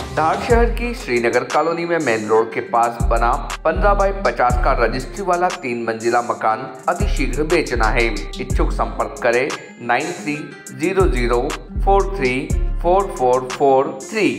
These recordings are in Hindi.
धार शहर की श्रीनगर कॉलोनी में मेन रोड के पास बना 15 बाई 50 का रजिस्ट्री वाला 3 मंजिला मकान अतिशीघ्र बेचना है। इच्छुक संपर्क करें 9300434443।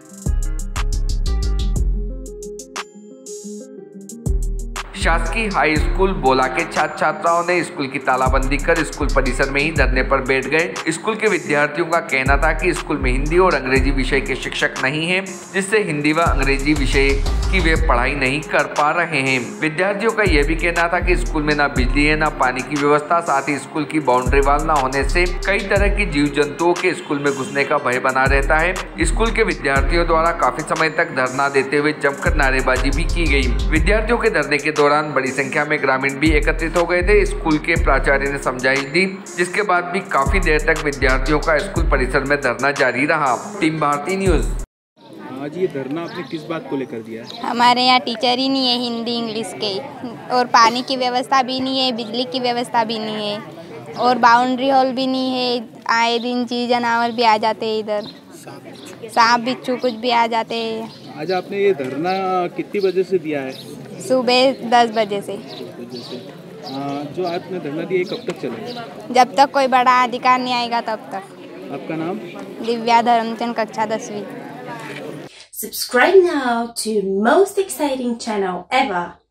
शासकीय हाई स्कूल बोला के छात्र छात्राओं ने स्कूल की तालाबंदी कर स्कूल परिसर में ही धरने पर बैठ गए। स्कूल के विद्यार्थियों का कहना था कि स्कूल में हिंदी और अंग्रेजी विषय के शिक्षक नहीं हैं, जिससे हिंदी व अंग्रेजी विषय की वे पढ़ाई नहीं कर पा रहे हैं। विद्यार्थियों का यह भी कहना था कि स्कूल में न बिजली है, न पानी की व्यवस्था, साथ ही स्कूल की बाउंड्री वाल न होने से कई तरह की जीव जंतुओं के स्कूल में घुसने का भय बना रहता है। स्कूल के विद्यार्थियों द्वारा काफी समय तक धरना देते हुए जमकर नारेबाजी भी की गई। विद्यार्थियों के धरने के दौरान बड़ी संख्या में ग्रामीण भी एकत्रित हो गए थे। स्कूल के प्राचार्य ने समझाइश दी, जिसके बाद भी काफी देर तक विद्यार्थियों का स्कूल परिसर में धरना जारी रहा। Team Bharti news. आज ये धरना आपने किस बात को लेकर दिया है? हमारे यहाँ टीचर ही नहीं है हिंदी इंग्लिश के, और पानी की व्यवस्था भी नहीं है, बिजली की व्यवस्था भी नहीं है, और बाउंड्री हॉल भी नहीं है। आए दिन चीज जानवर भी आ जाते हैं, इधर सांप बिच्छू कुछ भी आ जाते हैं। आज आपने ये धरना कितनी बजे से दिया है? सुबह 10 बजे से। जो आपने धरना दिया कब तक चलेगा? जब तक कोई बड़ा अधिकार नहीं आएगा तब तक। आपका नाम? दिव्या धर्मचंद, कक्षा 10वीं। Subscribe now to most exciting channel ever.